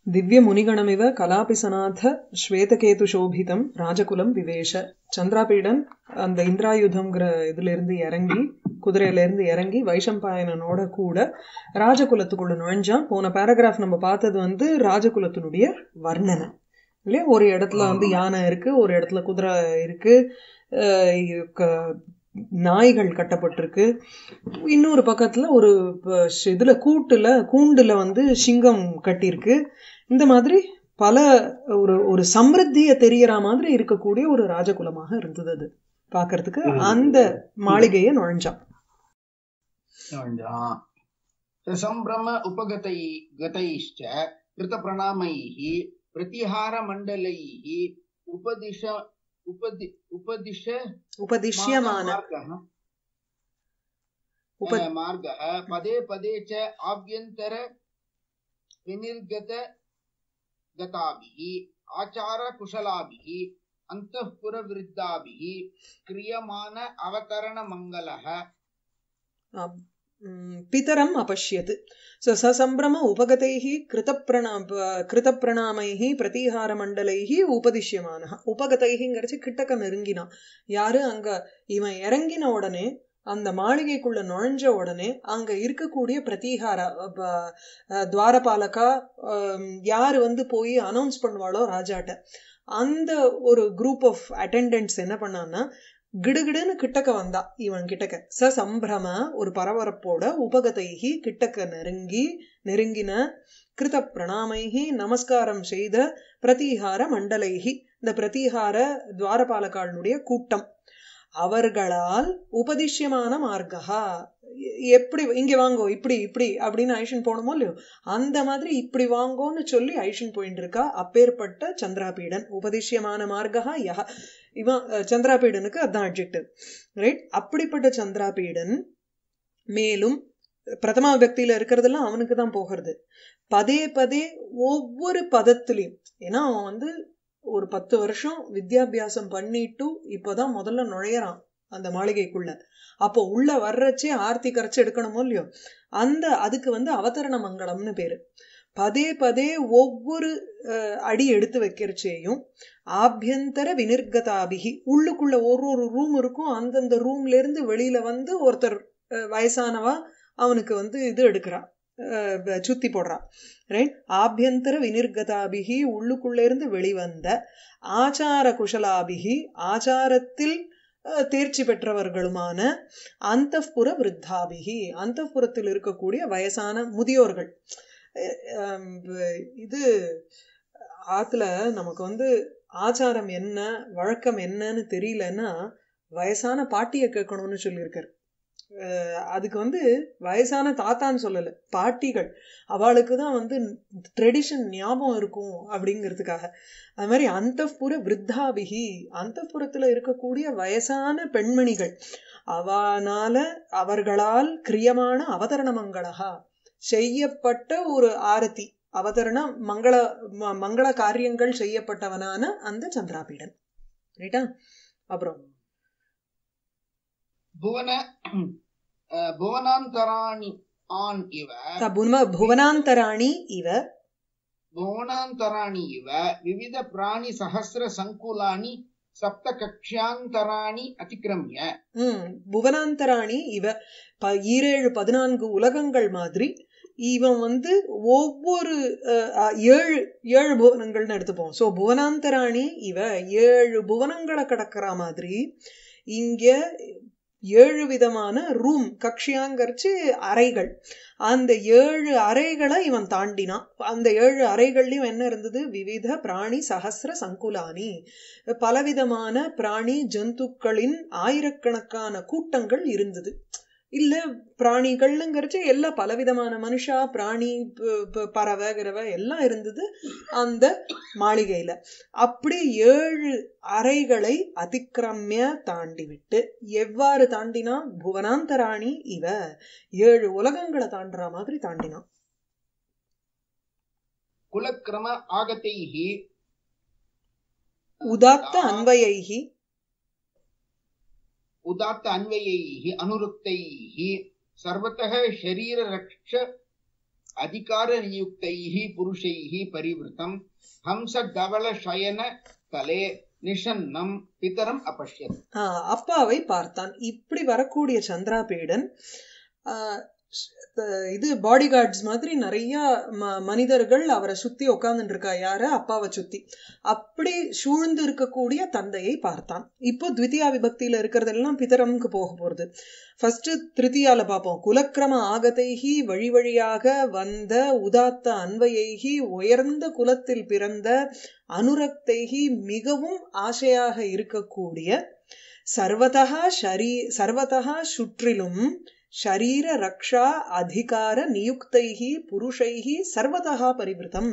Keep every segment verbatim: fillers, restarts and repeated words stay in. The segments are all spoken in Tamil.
திவ்ய முனிகணமிவ கலாபிசநாத ஸ்வேதகேது சோபிதம் ராஜகுலம் விவேஷ. சந்திராபீடன் அந்த இந்திராயுதம்ங்கிற இதுல இருந்து இறங்கி குதிரையில இருந்து இறங்கி வைஷம்பாயனனோட கூட ராஜகுலத்துக்குள்ள நுழைஞ்சான். போன பேராகிராஃப் நம்ம பார்த்தது வந்து ராஜகுலத்தினுடைய வர்ணனை இல்லையா. ஒரு இடத்துல வந்து யானை இருக்கு, ஒரு இடத்துல குதிரை இருக்கு, நாய்கள் கட்டப்பட்டிருக்கு, இன்னொரு பக்கத்துல ஒரு இதுல கூட்டுல கூண்டுல வந்து சிங்கம் கட்டிருக்கு. இந்த மாதிரி பல ஒரு ஒரு சமிருத்திய தெரியற மாதிரி இருக்கக்கூடிய ஒரு ராஜகுலமாக இருந்தது அது பாக்குறதுக்கு. அந்த மாளிகையை நுழைஞ்சான். சம்பிரம உபகதை கதைஷ்ச கிருத பிரணாமைஹி பிரதிஹார மண்டலைஹி உபதிஷ उपदि उपदिश उपदिश्यमान मार्गः पदे पदे च आभ्यन्तर विनिर्गत गताभिः आचार कुशलाभिः अंतःपुर वृद्धाभिः क्रियमान अवतरण मंगलः पितरम् अपश्यत्. सो ससंभ्रम उपगतैः कृतप्रणा कृतप्रणामैः प्रतिहार मण्डलैः उपदिश्यमानः. उपगतैங்கிறச்சு கிட்டக்க நெருங்கினா. யாரு அங்க இவன் இறங்கின உடனே அந்த மாளிகைக்குள்ள நுழைஞ்ச உடனே அங்க இருக்கக்கூடிய பிரதிகார துவாரபாலகா யாரு வந்து போய் அனௌன்ஸ் பண்ணுவாளோ ராஜாட்ட, அந்த ஒரு குரூப் ஆஃப் அட்டெண்டன்ட்ஸ் என்ன பண்ணான்னா கிடுகிடுன்னு கிட்டக்க வந்தா இவன் கிட்டக்க. ச சம்பிரம ஒரு பரபரப்போட உபகதைகி கிட்டக்க நெருங்கி நெருங்கின கிருத பிரணாமைகி நமஸ்காரம் செய்த பிரதிகார மண்டலைகி இந்த பிரதிகார துவாரபாலகாளுடைய கூட்டம் அவர்களால் உபதிஷ்யமான மார்க்கா எப்படி இங்க வாங்கோ இப்படி இப்படி அப்படின்னு ஐஷன் போனோமோ இல்லையோ அந்த மாதிரி இப்படி வாங்கோன்னு சொல்லி ஐஷன் போயிட்டு இருக்கா. அப்பேற்பட்ட சந்திராபீடன் உபதிஷ்யமான மார்க்கா யஹ இவன் சந்திராபீடனுக்கு அதான் அட்ஜெக்டிவ் ரைட். அப்படிப்பட்ட சந்திராபீடன் மேலும் பிரதமா விபக்தியில இருக்கிறதெல்லாம் அவனுக்கு தான் போகிறது. பதே பதே ஒவ்வொரு பதத்திலையும், ஏன்னா அவன் வந்து ஒரு பத்து வருஷம் வித்யாபியாசம் பண்ணிட்டு இப்பதான் முதல்ல நுழையறான் அந்த மாளிகைக்குள்ள. அப்போ உள்ள வர்றச்சே ஆர்த்தி கரைச்சு எடுக்கணுமோ இல்லையோ, அந்த அதுக்கு வந்து அவதரண மங்களம்னு பேரு. பதே பதே ஒவ்வொரு அடி எடுத்து வைக்கிறச்சேயும் ஆபியந்தர வினிர்கதாபிகி உள்ளுக்குள்ள ஒரு ஒரு ரூம் இருக்கும், அந்தந்த ரூம்ல இருந்து வெளியில வந்து ஒருத்தர் வயசானவா அவனுக்கு வந்து இது எடுக்கிறா, சுத்தி போடுறா ரைட். ஆபியந்தர வினிர்கதாபிகி உள்ளுக்குள்ள இருந்து வெளிவந்த ஆச்சார குஷலாபிகி ஆச்சாரத்தில் தேர்ச்சி பெற்றவர்களுமான அந்தப்புற விருத்தாபிகி அந்தப்புறத்தில் இருக்கக்கூடிய வயசான முதியோர்கள். இது ஆத்துல நமக்கு வந்து ஆச்சாரம் என்ன வழக்கம் என்னன்னு தெரியலன்னா வயசான பாட்டிய கேட்கணும்னு சொல்லியிருக்காரு. அதுக்கு வந்து வயசான தாத்தான்னு சொல்லல, பாட்டிகள் அவளுக்குதான் வந்து ட்ரெடிஷன் ஞாபகம் இருக்கும் அப்படிங்கிறதுக்காக. அது மாதிரி அந்தப்புற விருத்தாபிகி அந்தப்புறத்துல இருக்கக்கூடிய வயசான பெண்மணிகள் அவனால அவர்களால் கிரியமான அவதரண மங்களகா செய்யப்பட்ட ஒரு ஆரத்தி அவதரண மங்கள மங்கள காரியங்கள் செய்யப்பட்டவனான அந்த சந்திராபீடன் ரைட்டா. அப்புறம் புவன புவனாந்தராணி ஆன் இவ புவனாந்தராணி இவ புவனாந்தராணி இவ விவித பிராணி சஹஸ்ர சங்குலானி சப்த கக்ஷாந்தராணி அதிக்கிரமிய. உம் புவனாந்தராணி இவ ஈரேழு பதினான்கு உலகங்கள் மாதிரி இவன் வந்து ஒவ்வொரு ஏழு ஏழு புவனங்கள்னு எடுத்துப்போம். சோ புவனாந்தராணி இவ ஏழு புவனங்களை கடக்கிற மாதிரி இங்க ஏழு விதமான ரூம் கக்ஷியாங்கரிச்சு அறைகள், அந்த ஏழு அறைகளை இவன் தாண்டினான். அந்த ஏழு அறைகள்லயும் என்ன இருந்தது? விவித பிராணி சஹஸ்ர சங்குலானி பலவிதமான பிராணி ஜந்துக்களின் ஆயிரக்கணக்கான கூட்டங்கள் இருந்தது. இல்ல பிராணிகள்ங்கிறச்சு எல்லாம் பலவிதமான மனுஷா பிராணி பறவை கிரவை எல்லாம் இருந்தது அந்த மாளிகையில. அப்படி ஏழு அறைகளை அதிக்கிரமிய தாண்டி விட்டு எவ்வாறு தாண்டினா? புவனாந்தராணி இவ ஏழு உலகங்களை தாண்டுற மாதிரி தாண்டினான். குலக்கிரம ஆகதைஹி உதாத்த அன்வயைஹி उदात्त अन्वयैः अनुरुक्तैः सर्वतः शरीर रक्ष अधिकार नियुक्तैः पुरुषैः परिवृतं हंस धवल शयन तले நிஷன்னம் பிதரம் அபஷ்யத். அப்பாவை பார்த்தான். இப்படி வரக்கூடிய சந்திராபீடன் இது பாடி கார்ட்ஸ் மாதிரி நிறைய மனிதர்கள் அவரை சுத்தி உட்கார்ந்துட்டு இருக்கா, யார அப்பாவை சுத்தி. அப்படி சூழ்ந்து இருக்கக்கூடிய தந்தையை பார்த்தான். இப்போ த்விதியா விபக்தியில இருக்கிறதெல்லாம் பிதரம்க்கு போக போறது. ஃபர்ஸ்ட் திருத்தியால பார்ப்போம். குலக்கிரம ஆகதைகி, வழி வழியாக வந்த உதாத்த அன்வயைகி, உயர்ந்த குலத்தில் பிறந்த அனுரக்தைகி, மிகவும் ஆசையாக இருக்கக்கூடிய சர்வதா ஷரீ சர்வதா சுற்றிலும் ஷரீர ரக்ஷா அதிகார நியுக்தைகி புருஷைகி சர்வதா பரிவிருத்தம்.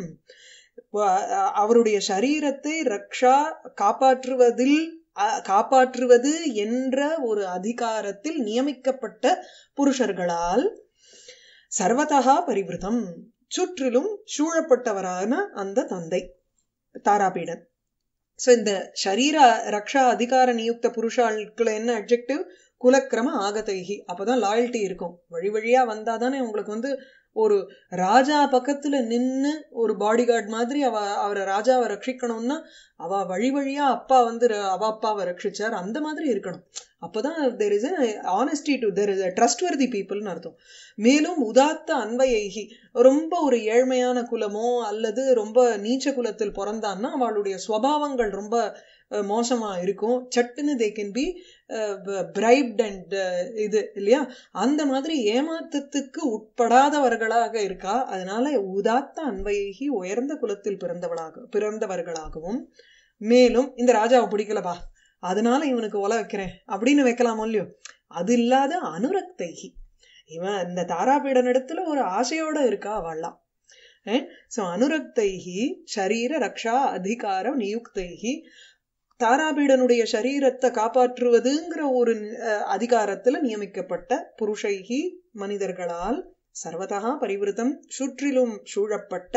அவருடைய சரீரத்தை ரக்ஷா காப்பாற்றுவதில் காப்பாற்றுவது என்ற ஒரு அதிகாரத்தில் நியமிக்கப்பட்ட புருஷர்களால் சர்வதா பரிவிருத்தம், சுற்றிலும் சூழப்பட்டவரான அந்த தந்தை தாராபீடன். சோ இந்த ஷரீர ரக்ஷா அதிகார நியுக்த புருஷாளுக்குள்ள என்ன அட்ஜெக்டிவ்? குலக்கிரம ஆகதைகி. அப்பதான் லாயல்ட்டி இருக்கும். வழி வழியா வந்தாதானே உங்களுக்கு வந்து ஒரு ராஜா பக்கத்துல நின்னு ஒரு பாடி கார்டு மாதிரி அவ அவரை ராஜாவை ரட்சிக்கணும்னா அவ வழி வழியா அப்பா வந்து அவ அப்பாவை ரட்சிச்சார், அந்த மாதிரி இருக்கணும். அப்பதான் there is a honesty to there is a trustworthy people ன்னு அர்த்தம். மேலும் உதாத்த அன்வயைகி, ரொம்ப ஒரு ஏழ்மையான குலமோ அல்லது ரொம்ப நீச்ச குலத்தில் பிறந்தான்னா அவளுடைய ஸ்வபாவங்கள் ரொம்ப மோசமா இருக்கும். சட்டுன்னு they can be bribed and இது இல்லையா, அந்த மாதிரி ஏமாற்றத்துக்கு உட்படாதவர்களாக இருக்கா. அதனால உதாத்த அன்வயகி, உயர்ந்த குலத்தில் பிறந்தவளாக பிறந்தவர்களாகவும், மேலும் இந்த ராஜாவை பிடிக்கலப்பா அதனால இவனுக்கு ஒல வைக்கிறேன் அப்படின்னு வைக்கலாமோ இல்லையோ, அது இல்லாத அனுரக்தைகி, இவன் இந்த தாராபீடன் இடத்துல ஒரு ஆசையோட இருக்கா அவள்லாம். சோ அனுரக்தைகி ஷரீர ரக்ஷா அதிகார நியுக்தைகி, தாராபீடனுடைய சரீரத்தை காப்பாற்றுவதுங்கிற ஒரு அதிகாரத்துல நியமிக்கப்பட்ட புருஷைகி மனிதர்களால் சர்வதா பரிவிருத்தம், சுற்றிலும் சூழப்பட்ட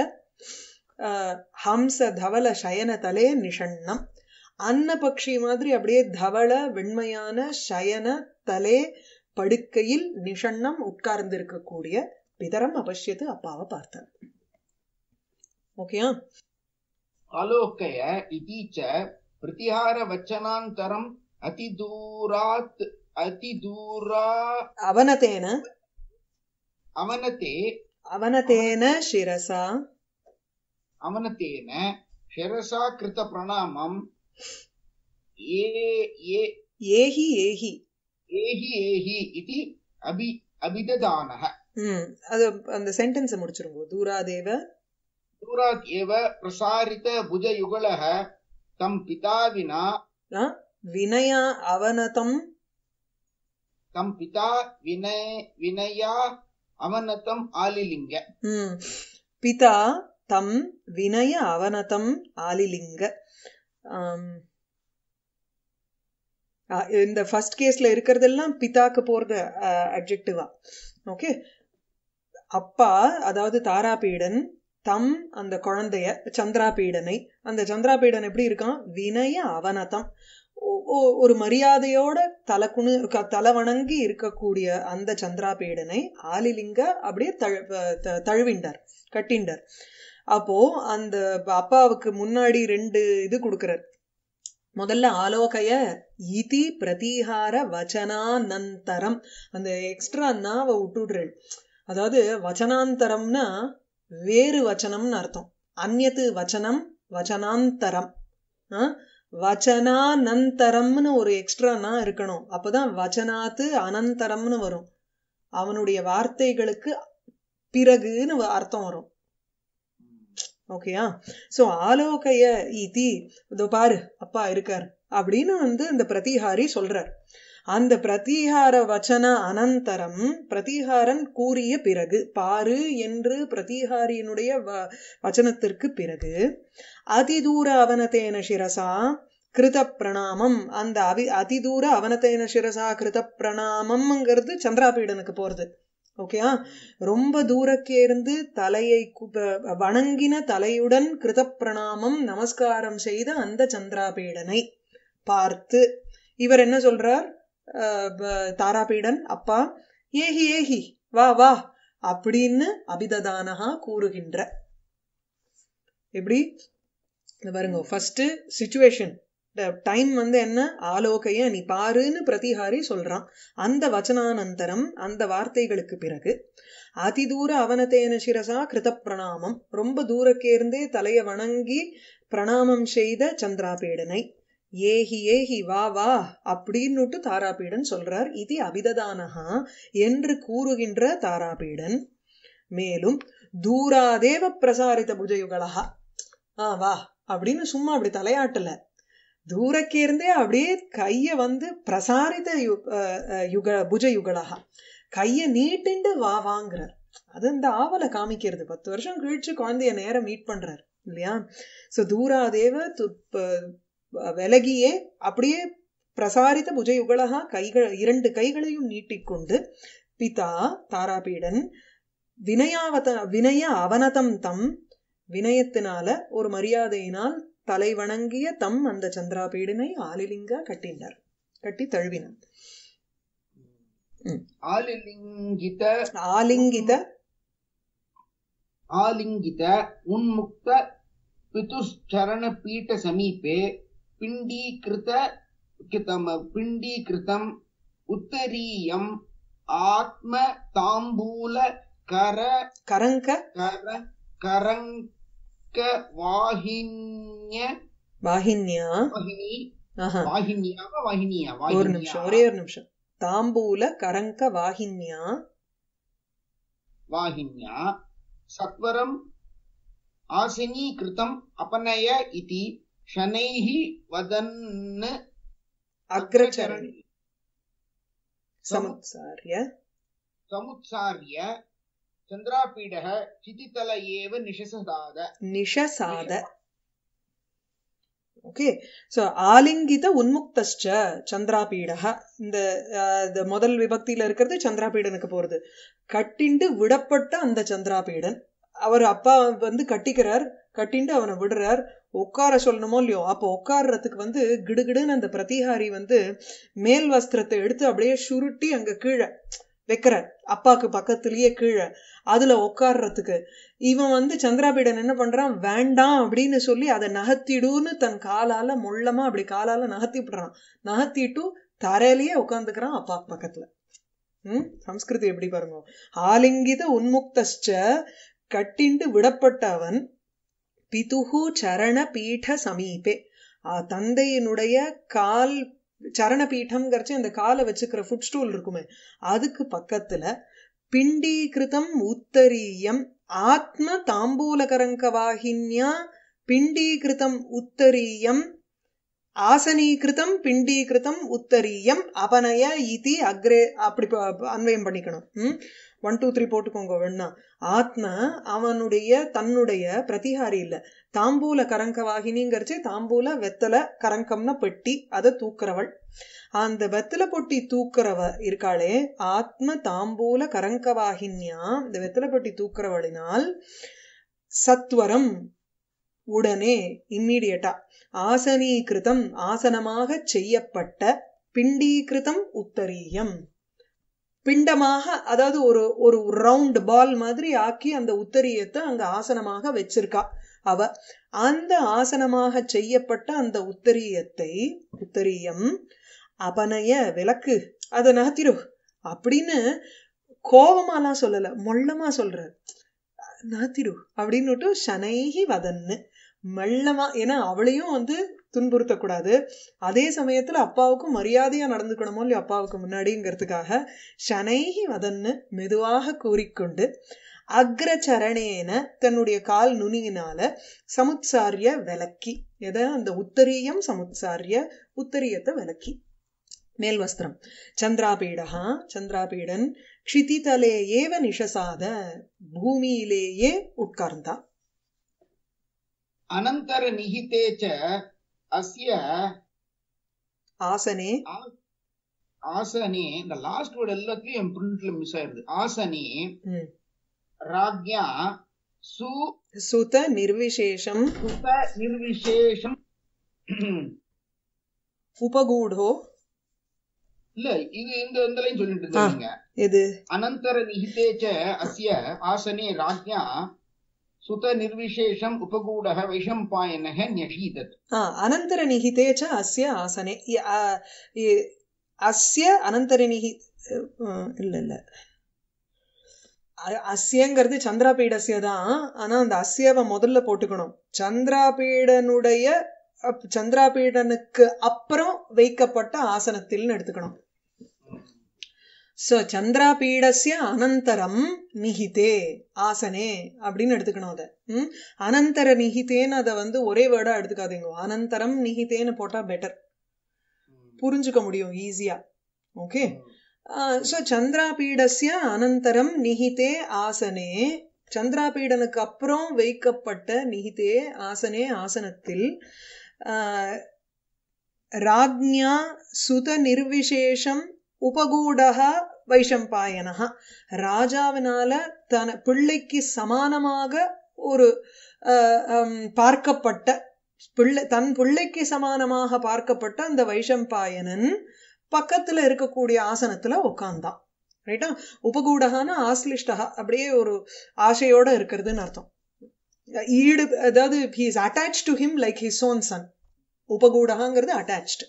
ஹம்ச தவல சயன தலே நிஷண்ணம், அன்ன பக்ஷி மாதிரி அப்படியே தவள வெண்மையான சயன தலே படுக்கையில் நிஷண்ணம் உட்கார்ந்து இருக்கக்கூடிய பிதரம் அபஷ்யத்து அப்பாவை பார்த்தார். ஓகேயா? ஆலோகய இதீச்ச பிரதிஹார வச்சனாந்தரம் அதிதூராத் அதிதூரா அவனதேன அவனதே அவனதேன சிரசா அவனதேன சிரசா கிருத பிரணாமம் ஏ ஏ ஏஹி ஏஹி ஏஹி ஏஹி இதி அபி அபிததானஹ. ம் அது அந்த சென்டென்ஸ் முடிச்சிருங்க. தூராதேவ தூராத் ஏவ பிரசாரித புஜயுகலஹ தம் பிதா வினா வினயா அவனதம் தம் பிதா வினய வினயா அவனதம் ஆலிலிங்க. ம் பிதா தம் வினய அவனதம் ஆலிலிங்க. இந்த ஃபர்ஸ்ட் கேஸ்ல இருக்கிறதெல்லாம் பிதாக்கு போறது அட்ஜெக்டிவா. ஓகே, அப்பா அதாவது தாராபீடன் தம் அந்த குழந்தைய சந்திராபீடனை, அந்த சந்திராபீடன் எப்படி இருக்கான்? வினய அவனதம், ஒரு மரியாதையோட தலைக்குணு தலை வணங்கி இருக்கக்கூடிய அந்த சந்திராபீடனை ஆலிலிங்க அப்படியே தழுவிண்டார், கட்டிண்டார். அப்போ அந்த அப்பாவுக்கு முன்னாடி ரெண்டு இது கொடுக்கிறார். முதல்ல ஆலோகய இதி பிரதிஹார வச்சனானந்தரம், அந்த எக்ஸ்ட்ரா நாவை விட்டுடுறேன். அதாவது வச்சனாந்தரம்னா வேறு வச்சனம்னு அர்த்தம். அந்நத்து வச்சனம் வச்சனாந்தரம், வச்சனானந்தரம்னு ஒரு எக்ஸ்ட்ரானா இருக்கணும். அப்பதான் வச்சனாத்து அனந்தரம்னு வரும். அவனுடைய வார்த்தைகளுக்கு பிறகுன்னு அர்த்தம் வரும். ஓகேயா? சோ ஆலோகய இதி, இதோ பாரு அப்பா இருக்கார் அப்படின்னு வந்து இந்த பிரதிஹாரி சொல்றார். அந்த பிரதிஹார வச்சன அனந்தரம், பிரதிஹாரன் கூறிய பிறகு, பாரு என்று பிரதிஹாரியினுடைய வச்சனத்திற்கு பிறகு, அதிதூர அவனதேன சிரசா கிருத பிரணாமம், அந்த அவி அதிதூர அவனதேன சிரசா கிருத பிரணாமம்ங்கிறது சந்திராபீடனுக்கு போறது. ஓகேயா? ரொம்ப தூரக்கே இருந்து தலையை வணங்கின தலையுடன் கிருத பிரணாமம் நமஸ்காரம் செய்த அந்த சந்திராபீடனை பார்த்து இவர் என்ன சொல்றார்? தாராபீடன் அப்பா, ஏஹி ஏஹி வா வா அப்படின்னு அபிததானஹா கூறுகின்ற. எப்படி பாருங்க, ஃபர்ஸ்ட் சிச்சுவேஷன் டைம் வந்து என்ன, ஆலோகைய நீ பாருன்னு பிரதிஹாரி சொல்றான். அந்த வச்சனானந்தரம் அந்த வார்த்தைகளுக்கு பிறகு அதிதூர அவனத்தேன சிரசா கிருத பிரணாமம், ரொம்ப தூரக்கேர்ந்தே தலைய வணங்கி பிரணாமம் செய்த சந்திராபீடனை ஏஹி ஏஹி வா வா அப்படின்னுட்டு தாராபீடன் சொல்றார். இது அபிததானஹா என்று கூறுகின்ற தாராபீடன். மேலும் தூராதேவ பிரசாரித புஜயுகளா, ஆ வா அப்படின்னு சும்மா அப்படி தலையாட்டல, தூரக்கேர்ந்தே அப்படியே கைய வந்து பிரசாரித யுக புஜ யுகலகா, கைய நீட்டிண்டு வா வாங்குறார். அது இந்த ஆவலை காமிக்கிறது. பத்து வருஷம் கழிச்சு குழந்தைய நேரம் மீட் பண்றாரு இல்லையா. சோ தூராதேவ விலகியே அப்படியே பிரசாரித புஜ யுகலகா, கைகள் இரண்டு கைகளையும் நீட்டிக்கொண்டு பிதா தாராபீடன் வினயாவத வினய அவனதம் தம், வினயத்தினால ஒரு மரியாதையினால் தலை வணங்கிய தம் அந்த சந்திராபீடனை ஆலிலிங்க கட்டினார், கட்டி தழுவினார். ஆலிலிங்கித ஆலிங்கித ஆலிங்கித உன்முக்த பிதுஷ்சரண பீட சமீபே பிண்டீகிருத கிதம் பிண்டீகிருதம் உத்தரீயம் ஆத்ம தாம்பூல கர கரங்க கரங்க வாஹின்ய வாஹின்யா வாஹினி வாஹின்யா வாஹினியா ஒரு நிமிஷம், ஒரே ஒரு நிமிஷம். தாம்பூல கரங்க வாஹின்யா வாஹின்யா சத்வரம் ஆசனீகிருதம் அபநய இதி ஷனைஹி வதன் அக்ரச்சரணி சமுத்சார்ய சமுத்சார்ய சந்திராபீடः சிதிதல ஏவ நிஷசாத நிஷசாத. ஓகே, சோ ஆலிங்கித உன்முக்தஸ்ச சந்திராபீடः, இந்த முதல் விபக்தியில இருக்கிறது சந்திராபீடனுக்கு போறது. கட்டிண்டு விடப்பட்ட அந்த சந்திராபீடன், அவர் அப்பா வந்து கட்டிக்கிறார், கட்டிண்டு அவனை விடுறார். உட்கார சொல்லணுமோ இல்லையோ, அப்போ உட்கார்றதுக்கு வந்து கிடுகிடுன்னு அந்த பிரதிஹாரி வந்து மேல் வஸ்திரத்தை எடுத்து அப்படியே சுருட்டி அங்க கீழே வைக்கிற, அப்பாக்கு பக்கத்திலேயே கீழே, அதுல உட்கார்றதுக்கு இவன் வந்து சந்திராபீடன் என்ன பண்றான், வேண்டாம் அப்படின்னு சொல்லி அதை நகத்திடுன்னு தன் காலால முள்ளமா அப்படி காலால நகத்தி விடுறான். நகத்திட்டு தரையிலேயே உட்காந்துக்கிறான் அப்பா பக்கத்துல. உம் சம்ஸ்கிருதி எப்படி பாருங்க. ஆலிங்கித உன்முக்தஸ்ச கட்டிண்டு விடப்பட்ட அவன் பிதுகு சரண பீட சமீபே, தந்தையினுடைய கால் சரண பீடம்ங்கிறச்சு அந்த காலை வச்சுக்கிற ஃபுட் ஸ்டூல் இருக்குமே அதுக்கு பக்கத்துல பிண்டீகிருதம் உத்தரீயம் ஆத்ம தாம்பூலகரங்க வாஹின்யா பிண்டீகிருதம் உத்தரீயம் ஆசனீகிருதம் பிண்டீகிருதம் உத்தரீயம் அபநய இதி அக்ரே, அப்படி அன்வயம் பண்ணிக்கணும். உம் ஒன் டூ த்ரீ போட்டுக்கோங்க வேணா. ஆத்ம அவனுடைய தன்னுடைய பிரதிஹாரி இல்ல, தாம்பூல கரங்க வாகினிங்கிறச்சு தாம்பூல வெத்தல கரங்கம்னா பெட்டி, அதை தூக்குறவள். அந்த வெத்தலை பொட்டி தூக்குறவ இருக்காளே ஆத்ம தாம்பூல கரங்க வாகின்யா, இந்த வெத்தலை பொட்டி தூக்குறவளினால் சத்வரம் உடனே இம்மீடியட்டா ஆசனீகிருதம் ஆசனமாக செய்யப்பட்ட பிண்டீகிருதம் உத்தரீயம் பிண்டமாக, அதாவது ஒரு ஒரு ரவுண்ட் பால் மாதிரி ஆக்கி அந்த உத்தரியத்தை அங்க ஆசனமாக வச்சிருக்கா அவ. அந்த ஆசனமாக செய்யப்பட்ட அந்த உத்தரியத்தை உத்தரியம் அபநய விளக்கு, அதை நகத்திரு அப்படின்னு கோபமாலாம் சொல்லல, மொள்ளமா சொல்ற, நகத்திரு அப்படின்னுட்டு ஷனைஹி வதன்னு மெல்லமா. ஏன்னா அவளையும் வந்து துன்புறுத்தக்கூடாது, அதே சமயத்துல அப்பாவுக்கும் மரியாதையா நடந்துக்கணுமோ இல்லையோ அப்பாவுக்கு முன்னாடிங்கிறதுக்காக ஷனைஹி வதன்னு மெதுவாக கூறிக்கொண்டு அக்ரச்சரணேன தன்னுடைய கால் நுனியினால சமுத்சாரிய விலக்கி, எதை அந்த உத்தரீயம் சமுத்சாரிய உத்தரியத்தை விலக்கி மேல் வஸ்திரம். சந்திராபீடா சந்திராபீடன் க்ஷிதிதலே ஏவ நிஷசாத பூமியிலேயே உட்கார்ந்தா. அனந்தர நிஹிதே ச அஸ்ய ஆசனே ஆசனே, இந்த லாஸ்ட் வேர்ட் எல்லாத்துலயும் என் பிரிண்ட்ல மிஸ் ஆயிருது. ஆசனே ராஜ்யா சு சுத நிர்விசேஷம் சுத நிர்விசேஷம் உபகூடோ இல்ல இது இந்த இந்த லைன் சொல்லிட்டு இருந்தீங்க. எது? அனந்தர நிஹிதேச்ச அஸ்ய ஆசனே ராஜ்ஞா சுத நிர்விசேஷம் உபகூடஹ வைஷம்பாயனஹ ன்யஷீதத். அனந்தர நிஹிதேச்ச அஸ்ய ஆசனே அஸ்ய அனந்தர நிஹி இல்ல இல்ல அஸ்யங்கிறது சந்திராபீடஸ்ய தான். ஆனா அந்த அஸ்யவை முதல்ல போட்டுக்கணும். சந்திராபீடனுடைய சந்திராபீடனுக்கு அப்புறம் வைக்கப்பட்ட ஆசனத்தில் எடுத்துக்கணும். சோ சந்திராபீடஸ்ய அனந்தரம் நிஹிதே ஆசனே அப்படின்னு எடுத்துக்கணும். அத உம் அனந்தர நிஹிதேன்னு அதை வந்து ஒரே வேர்டா எடுத்துக்காதீங்க. அனந்தரம் நிஹிதேன்னு போட்டா பெட்டர், புரிஞ்சுக்க முடியும் ஈஸியா. ஓகே. சோ சந்திராபீடஸ்ய அனந்தரம் நிஹிதே ஆசனே, சந்திராபீடனுக்கு அப்புறம் வைக்கப்பட்ட நிஹிதே ஆசனே ஆசனத்தில் ராஜ்ஞா சுத நிர்விசேஷம் உபகூடஹ வைஷம்பாயனஹ, ராஜாவினால தன பிள்ளைக்கு சமானமாக ஒரு பார்க்கப்பட்ட பிள்ளை தன் பிள்ளைக்கு சமானமாக பார்க்கப்பட்ட அந்த வைஷம்பாயனன் பக்கத்துல இருக்கக்கூடிய ஆசனத்துல உட்கார்ந்தான். ரைட்டா? உபகூடகான ஆஸ்லிஷ்டகா, அப்படியே ஒரு ஆசையோட இருக்கிறதுன்னு அர்த்தம். ஈடு, அதாவது he is attached to him like his own son. உபகூடகாங்கிறது attached.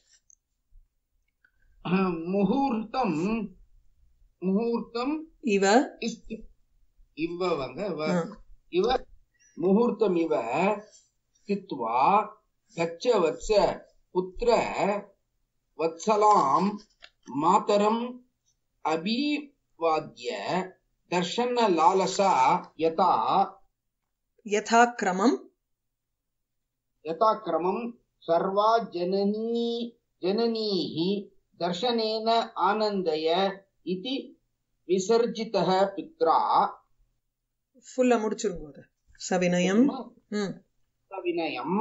முகூர்த்தம் முகூர்த்தம் இவ இவ வங்க இவ முகூர்த்தம் இவ ஸ்தித்வா கச்ச வத்ச புத்ர வத்சலாம் மாதரம் அபிவாத்ய தர்ஷன லாலசா யதா யதாக்ரமம் யதாக்ரமம் சர்வா ஜனனீ ஜனனீஹி தர்ஷனேன ஆனந்தய இதி விசர்ஜிதஹ பித்ரா. ஃபுல்லா முடிச்சிருங்க. சவினயம் ம் சவினயம்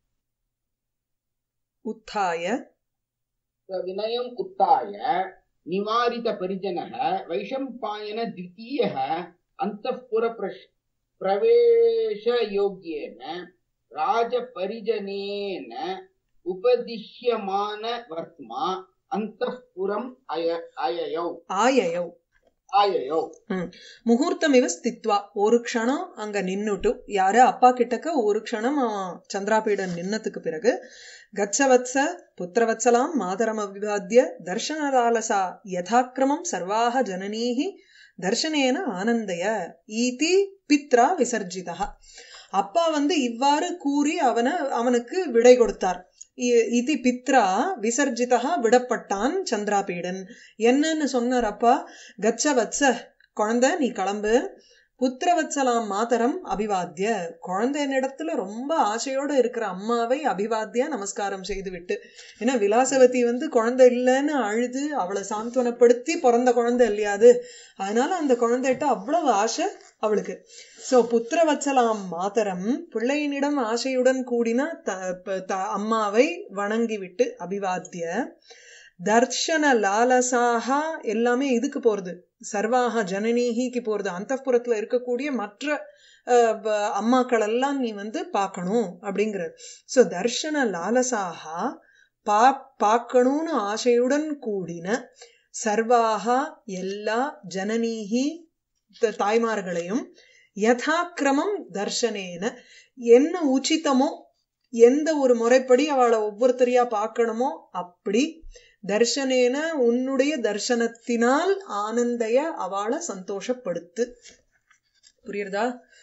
உத்தாய சவினயம் உத்தாய நிவாரித பரிஜனः வைஷம்பாயன த்விதீயः அந்தఃபுர பிரவேசயோக்யேன ராஜபரிஜனேன உபதிஷ்யமான வர்த்மா அந்தఃபுரம் அயயௌ ஆயயௌ ஆயயௌ. முகூர்த்தம் இவ ஸ்தித்வா, ஒரு க்ஷணம் அங்க நின்னுட்டு, யாரு அப்பா கிட்டக்க ஒரு க்ஷணம் சந்திராபீடன் நின்னதுக்கு பிறகு கச்சவத்ச புத்திரவத்சலாம் மாதரம் அபிவாத்ய தர்ஷனலாலசா யதாக்கிரமம் சர்வாக ஜனனீஹி தர்ஷனேன ஆனந்தய ஈதி பித்ரா விசர்ஜிதா. அப்பா வந்து இவ்வாறு கூறி அவன அவனுக்கு விடை கொடுத்தார். இதி பித்ரா விசர்ஜிதா, விடப்பட்டான் சந்திராபீடன். என்னன்னு சொன்னார் அப்பா? கச்சவத்ச, குழந்தை நீ கிளம்பு. புத்திரவத்சலாம் மாதரம் அபிவாத்திய, குழந்தையினிடத்துல ரொம்ப ஆசையோட இருக்கிற அம்மாவை அபிவாத்திய நமஸ்காரம் செய்து விட்டு. ஏன்னா விலாசவதி வந்து குழந்தை இல்லைன்னு அழுது அவளை சாந்தவனப்படுத்தி பிறந்த குழந்தை இல்லையாது, அதனால அந்த குழந்தைகிட்ட அவ்வளவு ஆசை அவளுக்கு. சோ புத்திரவத்சலாம் மாதரம், பிள்ளையினிடம் ஆசையுடன் கூடின அம்மாவை வணங்கி விட்டு அபிவாத்திய தர்ஷன லாலசாக, எல்லாமே இதுக்கு போறது, சர்வாக ஜனனீகிக்கு போறது, அந்தப்புறத்துல இருக்கக்கூடிய மற்ற அம்மாக்கள் எல்லாம் நீ வந்து பார்க்கணும் அப்படிங்கிறது. சோ தர்ஷன லாலசாக பா பார்க்கணும்னு ஆசையுடன் கூடின சர்வாக எல்லா ஜனனீகி தாய்மார்களையும் யதாக்கிரமம் தர்ஷனேன, என்ன உச்சிதமோ எந்த ஒரு முறைப்படி அவளை ஒவ்வொருத்தரையா பார்க்கணுமோ அப்படி தர்ஷனேன உன்னுடைய தர்சனத்தினால் ஆனந்தைய அவளை சந்தோஷப்படுத்து. புரியுறதா?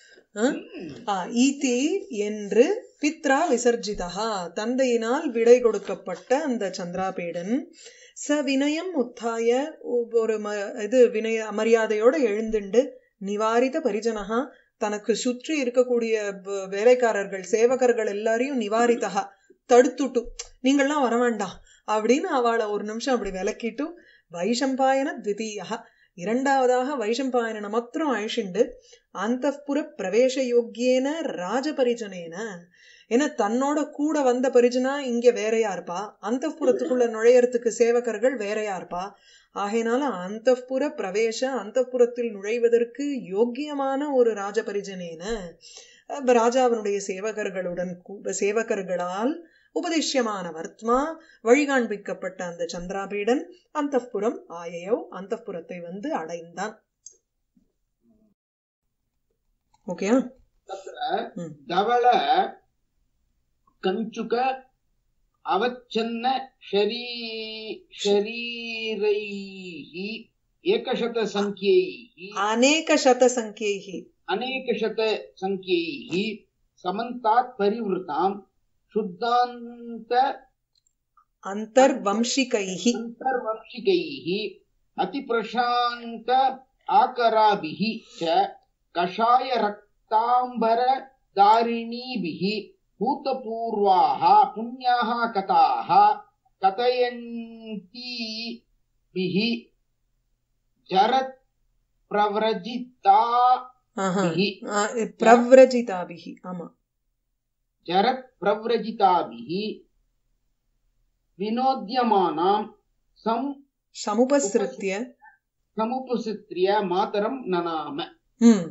ஈதி என்று பித்ரா விசர்ஜிதா, தந்தையினால் விடை கொடுக்கப்பட்ட அந்த சந்திராபீடன் ச வினயம் உத்தாய, ஒரு இது வினய மரியாதையோட எழுந்துண்டு நிவாரித பரிஜனகா, தனக்கு சுற்றி இருக்கக்கூடிய வேலைக்காரர்கள் சேவகர்கள் எல்லாரையும் நிவாரிதா தடுத்துட்டு, நீங்கள்லாம் வரவேண்டாம் அப்படின்னு அவளை ஒரு நிமிஷம் அப்படி விலக்கிட்டு வைஷம்பாயன த்விதீயா, இரண்டாவதாக வைஷம்பாயன மாத்திரம் அழிச்சுண்டு அந்தப்புற பிரவேச யோக்கியேன ராஜபரிஜனேன, ஏன்னா தன்னோட கூட வந்த பரிஜனா இங்க வேறையா இருப்பா, அந்தப்புறத்துக்குள்ள நுழையறதுக்கு சேவகர்கள் வேறையா இருப்பா. ஆகையினால அந்தப்புற பிரவேச, அந்தப்புறத்தில் நுழைவதற்கு யோக்கியமான ஒரு ராஜபரிஜனேன ராஜாவினுடைய சேவகர்களுடன் சேவகர்களால் உபதிஷ்யமான வர்த்மா வழிகாண்பிக்கப்பட்ட அந்த சந்திராபீடன் அந்தப்புறம் ஆயையோ அந்தப்புறத்தை வந்து அடைந்தான். ஓகே. தவள கஞ்சுக அவச்சன்ன ஷரீ ஷரீரைஹி ஏகசத சங்க்யைஹி அநேகசத சங்க்யைஹி அநேகசத சங்க்யைஹி சமந்தாத் பரிவ்ருதாம் சுத்தாந்த அந்தர்வம்சிகைஹி அந்தர்வம்சிகைஹி அதிப்ரசாந்த ஆகராபிஹி ச கஷாய ரக்தாம்பர தாரிணீபிஹி பூதபூர்வாः புண்ணியாः கதாः கதயந்தீபிஹி ஜரத் பிரவ்ரஜிதாபிஹி பிரவ்ரஜிதாபிஹி ஆமா ஜரத் பிரவ்ரஜிதாபிஹி வினோத்யமானாம் சம் சமுபஸ்ருத்ய சமுபஸ்ருத்ய மாதரம் நநாம. ம்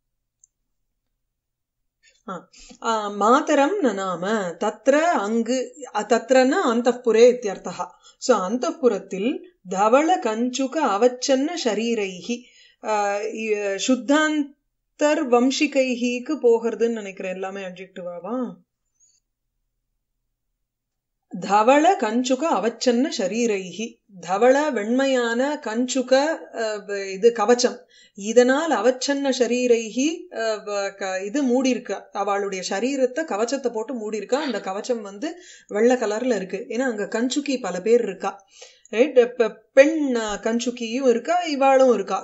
மாதரம் நநாம தத்ர அங்கு தத்ரன அந்தப்புரே இத்தியர்த்தः. சோ அந்தப்புரத்தில் தவள கஞ்சுக அவச்சன்ன ஷரீரைஹி சுத்தாந்தர் வம்சிகைஹிக்கு போகிறதுன்னு நினைக்கிறேன். எல்லாமே அட்ஜெக்டிவாவா? தவள கஞ்சுக அவச்சன்ன ஷரீரைஹி தவள வெண்மையான கஞ்சுக இது கவச்சம், இதனால் அவச்சன்ன ஷரீரைஹி இது மூடி இருக்கா, அவளுடைய சரீரத்தை கவச்சத்தை போட்டு மூடி இருக்கா. அந்த கவச்சம் வந்து வெள்ளை கலர்ல இருக்கு. ஏன்னா அங்க கஞ்சுக்கி பல பேர் இருக்கா, ரைட்? பெண் கஞ்சுக்கியும் இருக்கா, இவாளும் இருக்கா,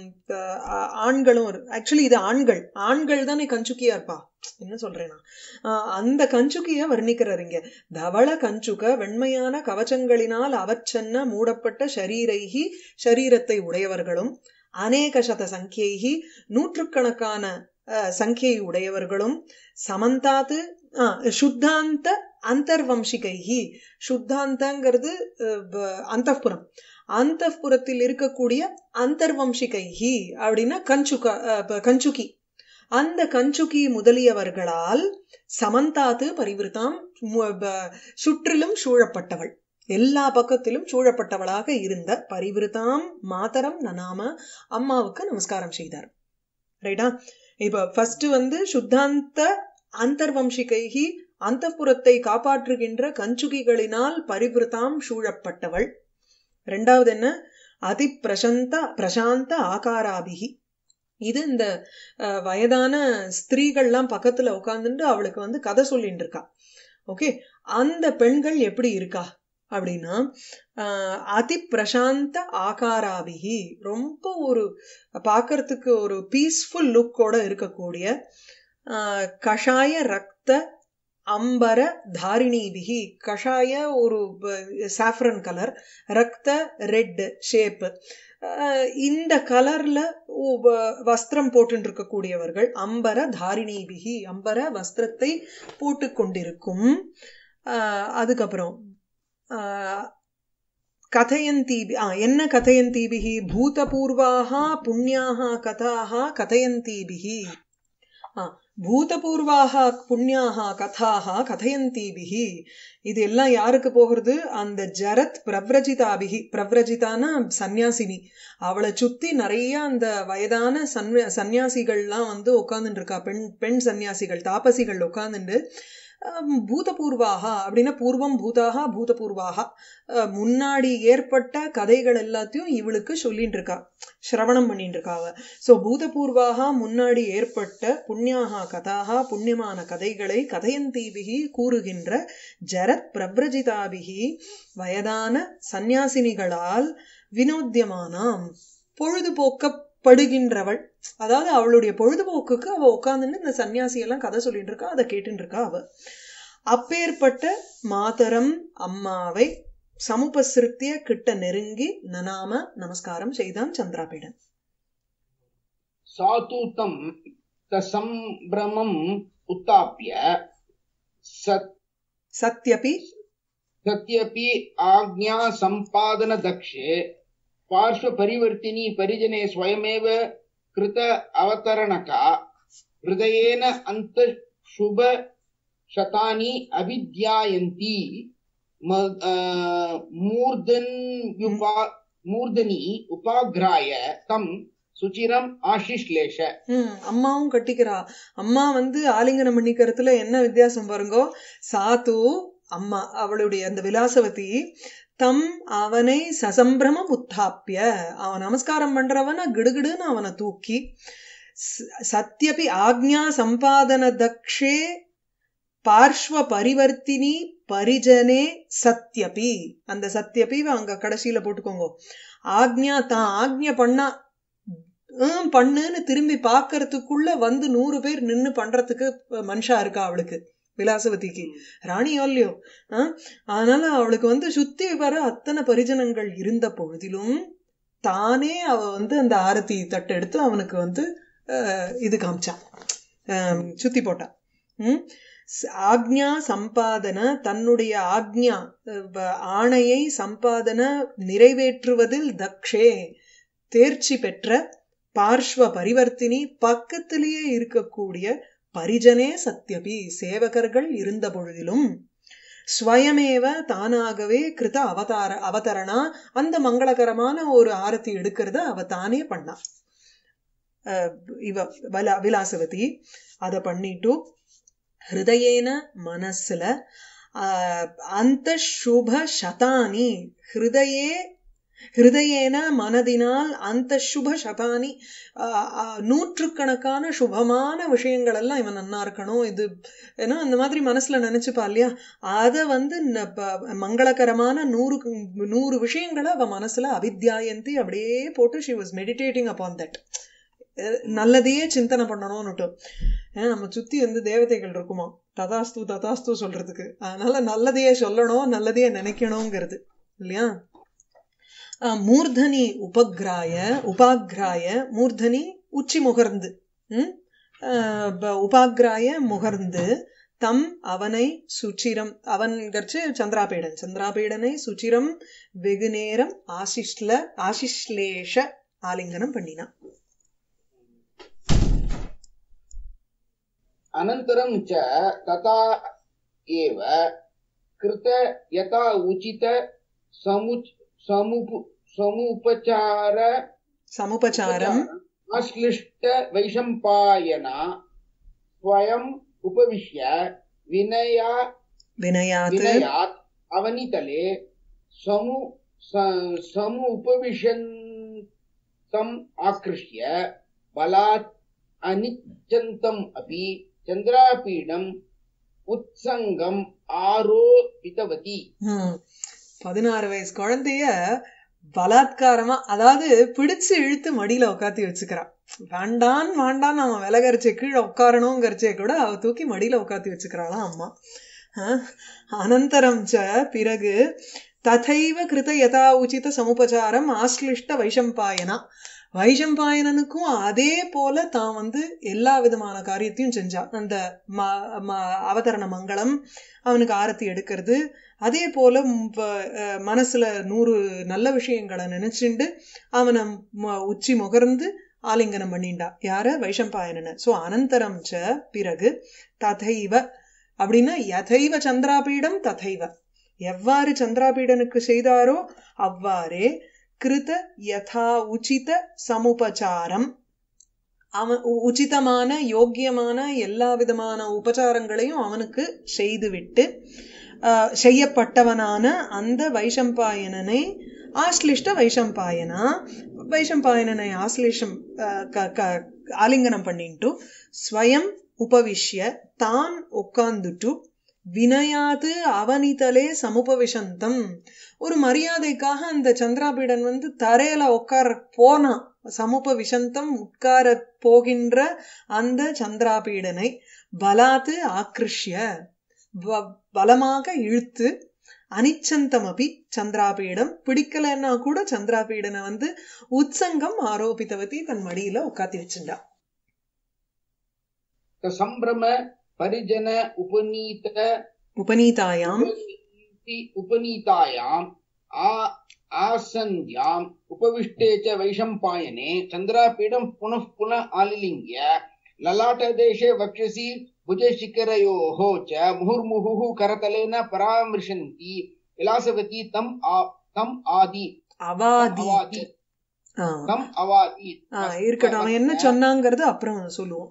ஆண்களும் இருக்கு. ஆக்சுவலி இது ஆண்கள் ஆண்கள் தானே கஞ்சுக்கியா இருப்பா. என்ன சொல்றேன்னா அந்த கஞ்சுக்கிய வர்ணிக்கிறாருங்க. தவள கஞ்சுக வெண்மையான கவச்சங்களினால் அவச்சன்ன மூடப்பட்ட ஷரீரைஹி ஷரீரத்தை உடையவர்களும் அநேக சத சங்கியைஹி நூற்றுக்கணக்கான சங்கியை உடையவர்களும் சமந்தாத்து சுத்தாந்த அந்தர்வம்சிகைஹி சுத்தாந்தங்கிறது அந்தப்புறம், அந்தப்புறத்தில் இருக்கக்கூடிய அந்தர்வம்சிகைஹி அப்படின்னா கஞ்சுக கஞ்சுகி, அந்த கஞ்சுகி முதலியவர்களால் சமந்தாத்து பரிவிருத்தாம் சுற்றிலும் சூழப்பட்டவள், எல்லா பக்கத்திலும் சூழப்பட்டவளாக இருந்த பரிவிருத்தாம் மாதரம் நநாம அம்மாவுக்கு நமஸ்காரம் செய்தார். ரைட்டா? இப்ப ஃபர்ஸ்ட் வந்து சுத்தாந்த அந்தர்வம்சிகைஹி அந்தப்புறத்தை காப்பாற்றுகின்ற கஞ்சுகிகளினால் பரிவிருத்தாம் சூழப்பட்டவள். ரெண்டாவது என்ன? அதி பிரசந்த பிரசாந்த ஆகாராபிகி. இது இந்த வயதான ஸ்திரீகள்லாம் பக்கத்துல உட்கார்ந்துட்டு அவளுக்கு வந்து கதை சொல்லிட்டு இருக்கா. ஓகே, அந்த பெண்கள் எப்படி இருக்கா அப்படின்னா ஆஹ் அதி பிரசாந்த ஆகாராபிகி ரொம்ப ஒரு பாக்கிறதுக்கு ஒரு பீஸ்ஃபுல் லுக்கோட இருக்கக்கூடிய ஆஹ் கஷாய ரக்த அம்பர தாரிணிபிகி, கஷாய ஒரு சாஃப்ரன் கலர், ரக்த ரெட் ஷேப், இந்த கலர்ல வஸ்திரம் போட்டு இருக்கக்கூடியவர்கள் அம்பர தாரிணிபிகி அம்பர வஸ்திரத்தை போட்டு கொண்டிருக்கும். ஆஹ் அதுக்கப்புறம் ஆஹ் கதயந்தீபி என்ன கதயந்தீபிகி பூதபூர்வாக புண்ணியாக கதாக கதயந்தீபிகி பூதபூர்வாக புண்ணியாக கதாக கதயந்தீபிகி. இது எல்லாம் யாருக்கு போகிறது? அந்த ஜரத் பிரவ்ரஜிதாபிகி, பிரவ்ரஜிதான சன்னியாசினி, அவளை சுத்தி நிறைய அந்த வயதான சன்ய சன்னியாசிகள்லாம் வந்து உட்கார்ந்துட்டு இருக்கா, பெண் பெண் சன்னியாசிகள் தாபசிகள் உட்கார்ந்துட்டு பூதபூர்வாக அப்படின்னா பூர்வம் பூதாக பூதபூர்வாக முன்னாடி ஏற்பட்ட கதைகள் எல்லாத்தையும் இவளுக்கு சொல்லிட்டு இருக்கா, சிரவணம் பண்ணிட்டு இருக்காவ. சோ பூதபூர்வாக முன்னாடி ஏற்பட்ட புண்ணியாக கதாக புண்ணியமான கதைகளை கதையந்தீபிகி கூறுகின்ற ஜரத் பிரவ்ரஜிதாபிகி வயதான சந்நியாசினிகளால் வினோத்தியமானாம் பொழுதுபோக்கப்படுகின்றவள். அதாவது அவளுடைய பொழுதுபோக்குக்கு அவ உட்கார்ந்துட்டு இந்த சன்னியாசியெல்லாம் கதை சொல்லிட்டு இருக்கா, அதை கேட்டுட்டு இருக்கா அவ. அப்பேற்பட்ட மாதரம் அம்மாவை சமுபசிருத்திய கிட்ட நெருங்கி நனாம நமஸ்காரம் செய்தான் சந்திராபீடன். சாதூதம் தசம்பிரமம் உத்தாப்ய சத்யபி சத்யபி ஆக்ஞா சம்பாதன தக்ஷே பார்ஷ்வ பரிவர்த்தினி பரிஜனே ஸ்வயமேவ கிருத அவதரணகா ஹிருதயேன அந்த சுப शतानि अभिद्यायन्ति मूर्धन् युपा मूर्धनि उपाग्राय तम சுச்சிரம் ஆசிஷ்லேஷ. அம்மாவும் கட்டிக்கிறா. அம்மா வந்து ஆலிங்கனம் பண்ணிக்கிறதுல என்ன வித்தியாசம் பாருங்கோ. சாத்து அம்மா அவளுடைய அந்த விலாசவதி தம் அவனை சசம்பிரமம் உத்தாப்பிய அவன் நமஸ்காரம் பண்றவன கிடுகிடுன்னு அவனை தூக்கி சத்யபி ஆக்ஞா சம்பாதன தக்ஷே பார்ஷ்வ பரிவர்த்தினி பரிஜனே சத்யபி. அந்த சத்யபி அங்க கடைசியில போட்டுக்கோங்க. ஆக்ஞா தான் ஆக்ஞா பண்ணா பண்ணுன்னு திரும்பி பாக்கிறதுக்குள்ள வந்து நூறு பேர் நின்னு பண்றதுக்கு மனுஷா இருக்கா அவளுக்கு, விலாசவதிக்கு. ராணியோ இல்லையோ. ஆஹ் அதனால அவளுக்கு வந்து சுத்தி வர அத்தனை பரிஜனங்கள் இருந்த பொழுதிலும் தானே அவ வந்து அந்த ஆரத்தி தட்டு எடுத்து அவனுக்கு வந்து அஹ் இது காமிச்சான், சுத்தி போட்டான். உம் ஆக்ஞா சம்பாதன தன்னுடைய ஆக்ஞா ஆணையை சம்பாதன நிறைவேற்றுவதில் தக்ஷே தேர்ச்சி பெற்ற பார்ஷ்வ பரிவர்த்தினி பக்கத்திலேயே இருக்கக்கூடிய பரிஜனே சத்யபி சேவகர்கள் இருந்த பொழுதிலும் ஸ்வயமேவ தானாகவே கிருத அவதார அவதரணா அந்த மங்களகரமான ஒரு ஆரத்தி எடுக்கிறத அவ தானே பண்ணா. இவ விலாசவதி அத பண்ணிட்டு ஹிருதயேன மனசுல அந்த சுப சதானி ஹிருதயே ஹிருதயேன மனதினால் அந்த சுப சதானி நூற்றுக்கணக்கான சுபமான விஷயங்கள் எல்லாம் இவன் நன்னா இருக்கணும் இது ஏன்னா அந்த மாதிரி மனசுல நினைச்சுப்பா இல்லையா. அத வந்து மங்களகரமான நூறு நூறு விஷயங்களை அவ மனசுல அவித்யாயந்தி அப்படியே போட்டு she was meditating upon that. நல்லதையே சிந்தனை பண்ணணும்னுட்டு. ஏன்னா நம்ம சுத்தி வந்து தேவதைகள் இருக்குமா ததாஸ்து ததாஸ்து சொல்றதுக்கு. அதனால நல்லதையே சொல்லணும், நல்லதையே நினைக்கணுங்கிறது இல்லையா. மூர்தனி உபக்ராய உபாக்ராய மூர்தனி உச்சி முகர்ந்து உம் உபாக்ராய முகர்ந்து தம் அவனை சுச்சிரம் அவன் கர்ச்சு சந்திராபீடன் சந்திராபீடனை சுச்சிரம் வெகு நேரம் ஆசிஷ்ல ஆசிஷ்லேஷ ஆலிங்கனம் பண்ணினான். அனந்தரம் ச ததா ஏவ கிருத யதா உசித சமுச் சமுபு சமுபசார சமுபசாரம் ஆஸ்லிஷ்ட வைஷம்பாயனா ஸ்வயம் உபவிஷ்ய வினயா வினயாத் வினயாத் அவனிதலே சமு சமு உபவிஷந்தம் ஆக்ருஷ்ய பலாத் அனிச்சந்தம் அபி சந்திராபீடம் உத்சங்கம் ஆரோபிதவதி. பதினாறு வயசு குழந்தைய பலாத்காரமா அதாவது பிடிச்சு இழுத்து மடியில உட்காத்தி வச்சுக்கிறான். வேண்டான் வேண்டான் அவன் விலகரிச்சே கீழே உட்காரணுங்கிறச்சே கூட அவ தூக்கி மடியில உட்காத்தி வச்சுக்கிறாளாம் அம்மா. அனந்தரம் ச பிறகு ததைவ கிருத யதா உச்சித சமுபசாரம் ஆஸ்லிஷ்ட வைஷம்பாயனா வைஷம்பாயனனுக்கும் அதே போல தான் வந்து எல்லா விதமான காரியத்தையும் செஞ்சான். அந்த அவதரண மங்களம் அவனுக்கு ஆரத்தி எடுக்கிறது அதே போல மனசுல நூறு நல்ல விஷயங்களை நினைச்சுண்டு அவனை உச்சி முகர்ந்து ஆலிங்கனம் பண்ணிண்டா. யார வைஷம்பாயனன. சோ அனந்தரம் ச பிறகு ததைவ அப்படின்னா யதைவ சந்திராபீடம் ததைவ எவ்வாறு சந்திராபீடனுக்கு செய்தாரோ அவ்வாறே கிருத யதா உச்சித சமுபசாரம் அவன் உச்சிதமான யோக்கியமான எல்லா விதமான உபசாரங்களையும் அவனுக்கு செய்துவிட்டு செய்யப்பட்டவனான அந்த வைஷம்பாயனனை ஆஸ்லிஷ்ட வைஷம்பாயனா வைஷம்பாயனனை ஆஸ்லிஷம் ஆலிங்கனம் பண்ணிட்டு ஸ்வயம் உபவிஷ்ய தான் உட்கார்ந்துட்டு வினயாது அவனிதலே சமுபவிஷந்தம் ஒரு மரியாதைக்காக அந்த சந்திராபீடன் வந்து தரையில உட்கார போனான். சமுபவிஷந்தம் உட்கார போகின்ற அந்த சந்திராபீடனை பலாத்து ஆக்ருஷ்ய பலமாக இழுத்து அனிச்சந்தம் அபி சந்திராபீடம் பிடிக்கலன்னா கூட சந்திராபீடனை வந்து உத்சங்கம் ஆரோபித்தவதி தன் மடியில உட்காத்தி வச்சுண்டா. சம்பிரம பரிஜன உபநீத உபநீதாயாம் உபநீதாயாம் ஆசந்யாம் உபவிஷ்டே ச வைஷம்பாயனே சந்திராபீடம் புனః புனः ஆலிலிங்ய ललाटदेशे वक्षसि भुजशिखरयोः च मुहुर्मुहुः करतलेन परामृशन्ति विलासवती तम् तम् आदि அவாதீத் தம் அவாதி. இருக்கட்டும், அவன் என்ன சொன்னாங்கிறது அப்புறம் சொல்லுவோம்.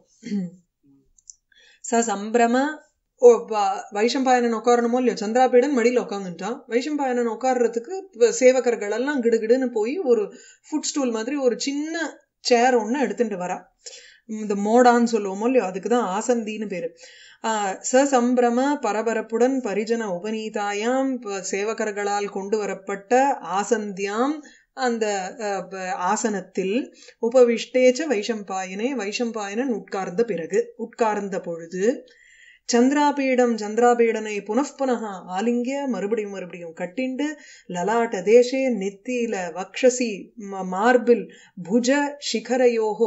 ச சம்பிரம வைஷம்பாயனன் உட்காரணுமோ இல்லையோ, சந்திராபீடன் மடியில உட்காந்துட்டான். வைஷம்பாயனன் உட்கார்றதுக்கு சேவகர்கள் எல்லாம் கிடுகிடுன்னு போய் ஒரு ஃபுட் ஸ்டூல் மாதிரி ஒரு சின்ன சேர் ஒன்னு எடுத்துட்டு வரா. இந்த மோடான்னு சொல்லுவோமோ இல்லையோ, அதுக்குதான் ஆசந்தின்னு பேரு. ஆஹ் ச சம்பிரம பரபரப்புடன் பரிஜன உபநீதாயாம் சேவகர்களால் கொண்டு வரப்பட்ட ஆசந்தியாம் அந்த ஆசனத்தில் உபவிஷ்டேச்ச வைஷம்பாயனே வைஷம்பாயனன் உட்கார்ந்த பிறகு உட்கார்ந்த பொழுது சந்திராபீடம் சந்திராபீடனை புனఃப்புனக ஆலிங்கிய மறுபடியும் மறுபடியும் கட்டிண்டு லலாட்ட தேசே நெத்தியில வக்ஷசி மார்பில் புஜ சிகரையோகோ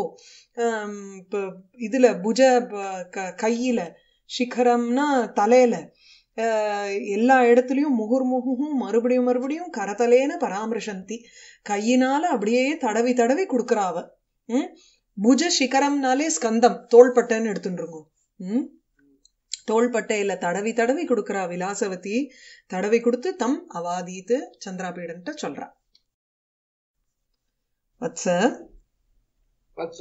இதுல புஜ கையில சிகரம்னா தலையில எல்லா இடத்துலயும் முகுர்முகும் மறுபடியும் மறுபடியும் கரதலேன பராமரிசந்தி கையினால அப்படியே தடவி தடவி கொடுக்கறாவ. உம் புஜ சிகரம்னாலே ஸ்கந்தம் தோள்பட்டைன்னு எடுத்துருங்க. உம் தோள்பட்டையில தடவி தடவி கொடுக்கறா விலாசவதி. தடவி கொடுத்து தம் அவாதீத்து சந்திராபீடன்ட்ட சொல்றா. வத்ச வத்ச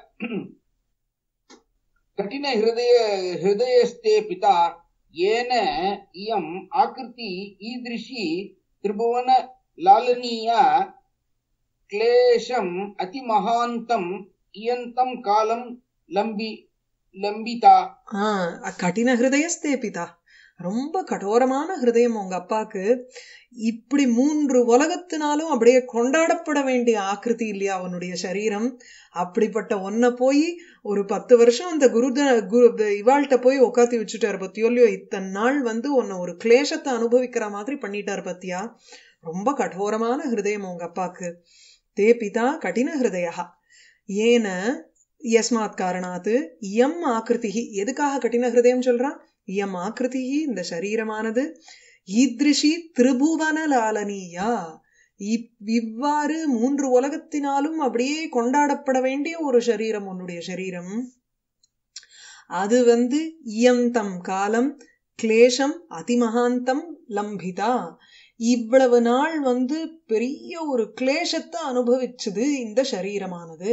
கடின ஹிருதய ஹிருதயஸ்தே பிதா येन इयम् आकृति ईदृशी त्रिभुवन लालनीया क्लेशम् अतिमहान्तम् इयन्तम् कालम् लंबि लंबिता. கடின ஹிருதயஸ்தே பிதா, ரொம்ப கடோரமான ஹிருதயம் உங்க அப்பாக்கு. இப்படி மூன்று உலகத்தினாலும் அப்படியே கொண்டாடப்பட வேண்டிய ஆக்கிருதி இல்லையா அவனுடைய சரீரம். அப்படிப்பட்ட ஒன்ன போய் ஒரு பத்து வருஷம் அந்த குரு குரு இவாள்கிட்ட போய் உக்காத்தி வச்சுட்டாரு பத்தியோ இல்லையோ. இத்தனை நாள் வந்து உன்னை ஒரு கிளேசத்தை அனுபவிக்கிற மாதிரி பண்ணிட்டாரு பத்தியா. ரொம்ப கடோரமான ஹிருதயம் உங்க அப்பாக்கு. தே பிதா கடின ஹிருதயா ஏன யஸ்மாத் காரணாத்து இயம் ஆக்கிருதி. எதுக்காக கடின ஹிருதயம் சொல்றான்? இயம் ஆக்கிருதி, இந்த சரீரமானது ஈத்ரிஷி திரிபுவன லாலனியா, இவ்வாறு மூன்று உலகத்தினாலும் அப்படியே கொண்டாடப்பட வேண்டிய ஒரு சரீரம் உன்னுடைய சரீரம். அது வந்து இயந்தம் காலம் கிளேஷம் அதிமகாந்தம் லம்பிதா, இவ்வளவு நாள் வந்து பெரிய ஒரு கிளேஷத்தை அனுபவிச்சது இந்த சரீரமானது.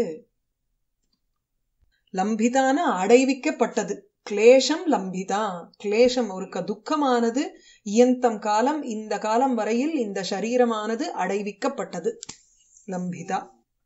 லம்பிதான அடைவிக்கப்பட்டது. கிளேஷம் லம்பிதா, கிளேஷம் ஒரு துக்கமானது. இயந்தம் காலம், இந்த காலம் வரையில் இந்த சரீரமானது அடைவிக்கப்பட்டது. லம்பிதா.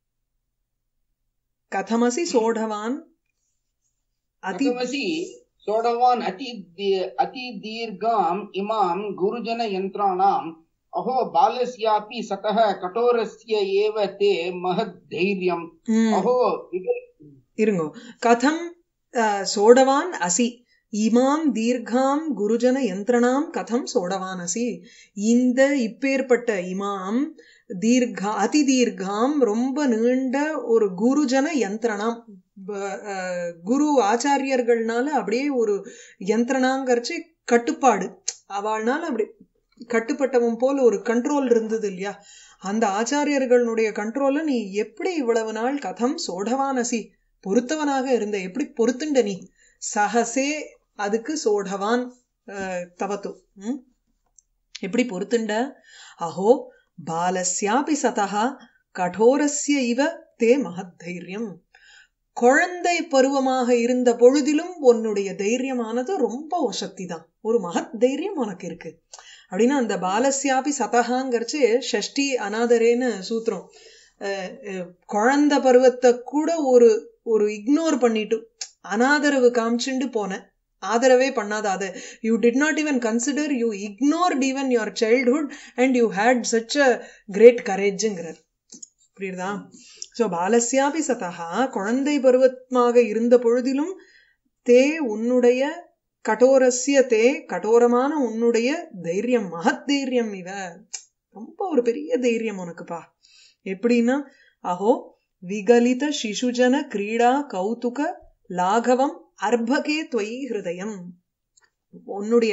கதமசி சோடவான் அதிமசி சோடவான் அதி அதி தீர்காம் இமாம் குருஜன யந்திராணாம் அஹோ பாலஸ்யாபி சதஹ கடோரஸ்ய ஏவ தே மஹத் தைர்யம். அஹோ இருங்கோ. கதம் சோடவான் அசி இமாம் தீர்காம் குருஜன யந்திரணாம் கதம் சோடவான் அசி. இந்த இப்பேற்பட்ட இமாம் தீர்கா அதி தீர்காம் ரொம்ப நீண்ட ஒரு குருஜன யந்திரணாம், குரு ஆச்சாரியர்கள்னால அப்படியே ஒரு யந்திரணாங்கரிச்சு கட்டுப்பாடு, அவள்னால அப்படி கட்டுப்பட்டவன் போல ஒரு கண்ட்ரோல் இருந்தது இல்லையா. அந்த ஆச்சாரியர்களுடைய கண்ட்ரோல நீ எப்படி இவ்வளவு நாள் கதம் சோடவான் அசி பொருத்தவனாக இருந்த, எப்படி பொருத்துண்ட நீ. சஹசே அதுக்கு சோடவான் தவத்து, எப்படி பொருத்துண்ட. அஹோ பாலஸ்யாபி சதஹா கடோரஸ்ய இவ தே மகத் தைரியம். குழந்தை பருவமாக இருந்த பொழுதிலும் உன்னுடைய தைரியமானது ரொம்ப ஒசக்தி தான், ஒரு மகத் தைரியம் உனக்கு இருக்கு அப்படின்னா. அந்த பாலஸ்யாபி சதஹாங்கிறச்சு ஷஷ்டி அநாதரேன்னு சூத்திரம். குழந்தை பருவத்தை கூட ஒரு ஒரு இக்னோர் பண்ணிட்டு அனாதரவு காமிச்சுண்டு போன, ஆதரவே பண்ணாத, அதை you did not even consider, you ignored even your childhood and you had such a great கரேஜ்ங்கிறார். புரியுதா? சோ பாலஸ்யாபி சதஹா, குழந்தை பருவமாக இருந்த பொழுதிலும் தே உன்னுடைய கடோரஸ்ய தே கடோரமான உன்னுடைய தைரியம் மகத் தைரியம், இவ ரொம்ப ஒரு பெரிய தைரியம் உனக்குப்பா. எப்படின்னா அஹோ விகலித சிசுஜன கிரீடா கௌதுக லாகவம் அர்பகே துவயி ஹிருதயம். உன்னுடைய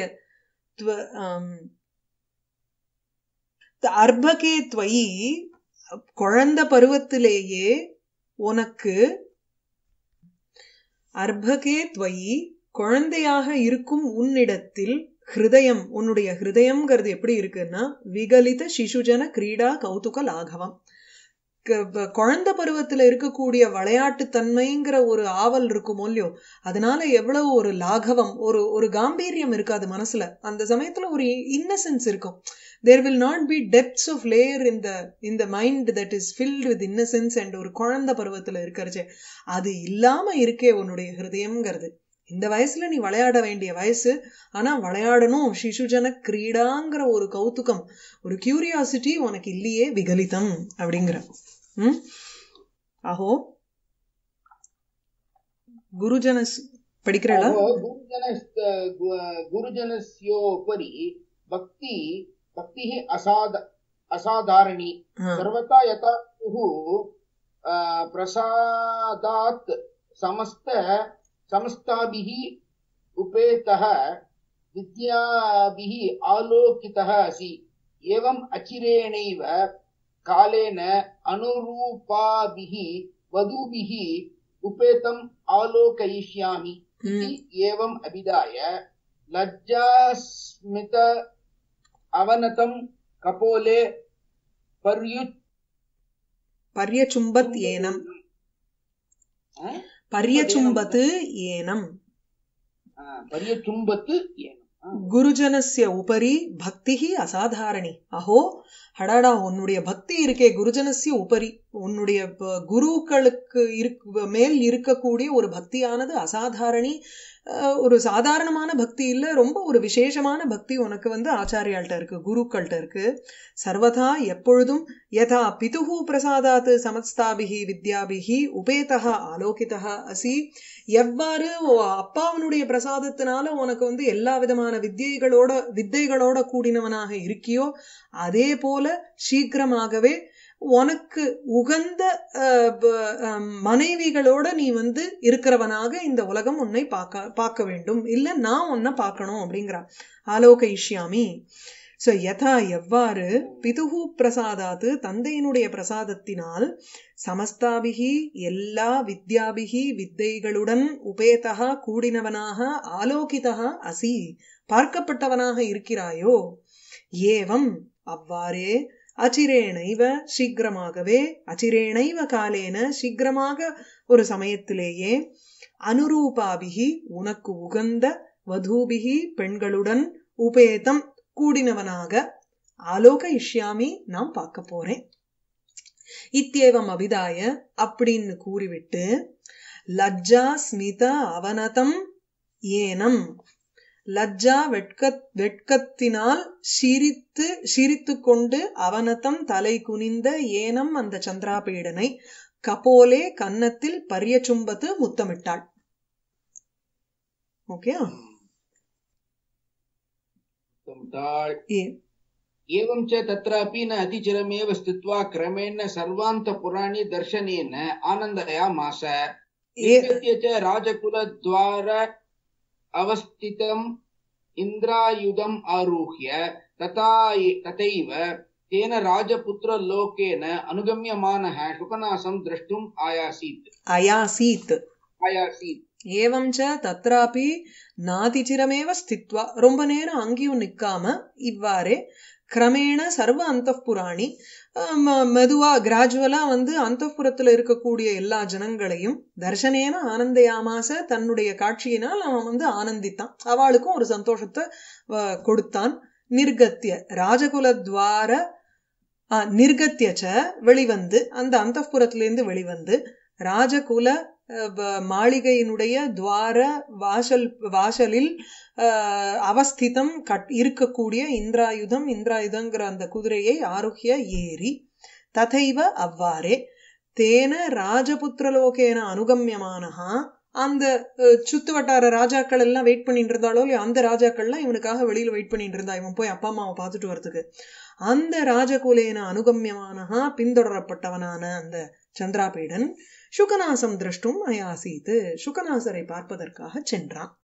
அர்பகே துவயி குழந்தை பருவத்திலேயே உனக்கு அர்பகே துவயி குழந்தையாக இருக்கும் உன்னிடத்தில் ஹிருதயம் உன்னுடைய ஹிருதயம்ங்கிறது எப்படி இருக்குன்னா விகலித சிசுஜன கிரீடா கௌதுக லாகவம். குழந்தை பருவத்துல இருக்கக்கூடிய விளையாட்டு தன்மைங்கிற ஒரு ஆவல் இருக்குமோ இல்லையோ, அதனால எவ்வளவு ஒரு லாகவம், ஒரு ஒரு காம்பீரியம் இருக்காது மனசுல. அந்த சமயத்துல ஒரு இன்னசென்ஸ் இருக்கும். There will not be depths of layer in the in the mind that is filled with innocence and ஒரு குழந்தை பருவத்துல இருக்கிறச்சே அது இல்லாம இருக்கே உன்னுடைய ஹிருதயம்ங்கிறது. இந்த வயசுல நீ விளையாட வேண்டிய வயசு, ஆனா விளையாடணும் சிசுஜன கிரீடாங்கிற ஒரு கௌதுகம், ஒரு கியூரியாசிட்டி உனக்கு இல்லையே, விகலிதம் அப்படிங்கிற. உம் அஹோ குருஜன படிக்கிறா குருஜனஸ்யோபரி பக்தி பக்தி அசாத அசாதாரணி சர்வதா யதா பிரசாதாத் சமஸ்த समस्ताभिः उपेतः विद्याभिः आलोकितः असि एवम् अचिरेणैव कालेन अनुरूपाभिः वधूभिः उपेतम् आलोकयिष्यामि इति एवम् अभिधाय लज्जास्मित अवनतं कपोले पर्यु पर्यचुम्बत् येनम् पर्यचुम्बत् येनम् पर्यचुम्बत् येनम् குருஜனஸ்ய உபரி பக்தி அசாதாரணி. அஹோ ஹடாடா உன்னுடைய பக்தி இருக்கே குருஜனஸ்ய உபரி, உன்னுடைய குருக்களுக்கு மேல் இருக்கக்கூடிய ஒரு பக்தியானது அசாதாரணி, ஒரு சாதாரணமான பக்தி இல்ல, ரொம்ப ஒரு விசேஷமான பக்தி உனக்கு வந்து ஆச்சாரியாள்கிட்ட இருக்கு, குருக்கள்கிட்ட இருக்கு. சர்வதா எப்பொழுதும் யதா பிதுஹு பிரசாதாத் சமஸ்தாபிஹி வித்யாபிஹி உபேதஹ ஆலோகிதஹ அசி, எவ்வாறு அப்பாவனுடைய பிரசாதத்தினால உனக்கு வந்து எல்லா விதமான வித்யைகளோட வித்தைகளோட கூடினவனாக இருக்கியோ, அதே போல சீக்கிரமாகவே உனக்கு உகந்த மனைவிகளோட நீ வந்து இருக்கிறவனாக இந்த உலகம் உன்னை பார்க்க பார்க்க வேண்டும், இல்ல நான் உன்னை பார்க்கணும் அப்படிங்கிறா. ஆலோகயிஷ்யாமி. சோ யதா எவ்வாறு பிதுஹு பிரசாதாத்து தந்தையினுடைய பிரசாதத்தினால் சமஸ்தாபிகி எல்லா வித்யாபிகி வித்தைகளுடன் உபேதா கூடினவனாக ஆலோகிதா அசி பார்க்கப்பட்டவனாக இருக்கிறாயோ, ஏவம் அவ்வாறே அச்சிரேணைவ சீக்கிரமாகவே அச்சிரேணைவ காலேன சீக்கிரமாக ஒரு சமயத்திலேயே அனுரூபாபிகி உனக்கு உகந்த வதூபிகி பெண்களுடன் உபேதம் கூடினவனாக ஆலோக இஷ்யாமி நாம் பார்க்க போறேன். இத்தியேவம் அபிதாய அப்படின்னு கூறிவிட்டு லஜ்ஜா ஸ்மித அவனதம் ஏனம், லஜ்ஜா வெட்க வெட்கத்தினால் சிரித்து சிரித்து கொண்டு அவனதம் தலை குனிந்த ஏனம் அந்த சந்திராபீடனை கபோலே கன்னத்தில் பரியச்சும்பத்து முத்தமிட்டாள். ஓகே. एवं च तत्रापि न अतिचिरमेव स्थित्वा क्रमेण सर्वान्तपुराणि दर्शनेन आनन्दयामास. एतस्य च राजकुलद्वार अवस्थितम् इन्द्रायुधम् आरुह्य तथा तथैव तेन राजपुत्रलोकेन अनुगम्यमानः शुकनासं द्रष्टुम् आयासीत् आयासीत् आयासीत् ஏவம் ச தத்ராபி நாதிச்சிரமேவ ஸ்தித்வா ரொம்ப நேரம் அங்கேயும் நிக்காம இவ்வாறே கிரமேண சர்வ அந்தப்புராணி மெதுவா கிராஜுவலா வந்து அந்தப்புறத்துல இருக்கக்கூடிய எல்லா ஜனங்களையும் தர்சனேன ஆனந்தயாமாச தன்னுடைய காட்சியினால் அவன் வந்து ஆனந்தித்தான், அவளுக்கும் ஒரு சந்தோஷத்தை கொடுத்தான். நிர்கத்திய ராஜகுலத்வார நிர்கத்தியச்ச வெளிவந்து அந்த அந்தப்புறத்திலிருந்து வெளிவந்து ராஜகுல மாளிகையினுடைய துவார வாசல் வாசலில் அவஸ்திதம் இருக்கக்கூடிய இந்திராயுதம் இந்திராயுதங்கிற அந்த குதிரையை ஆரோக்கிய ஏறி ததைவ அவ்வாறே தேன ராஜபுத்திரலோகேன அனுகம்யமானஹா அந்த சுத்து வட்டார ராஜாக்கள் எல்லாம் வெயிட் பண்ணிட்டு இருந்தாலோ இல்லையா, அந்த ராஜாக்கள்லாம் இவனுக்காக வெளியில வெயிட் பண்ணிட்டு இருந்தா இவன் போய் அப்பா அம்மாவை பார்த்துட்டு வரதுக்கு. அந்த ராஜகுலேன அனுகம்யமானஹா பின்தொடரப்பட்டவனான அந்த சந்திராபீடன் சுகநாசம் திரஷ்டும் அயாசீத்து சுகநாசரை பார்ப்பதற்காக சென்றான்.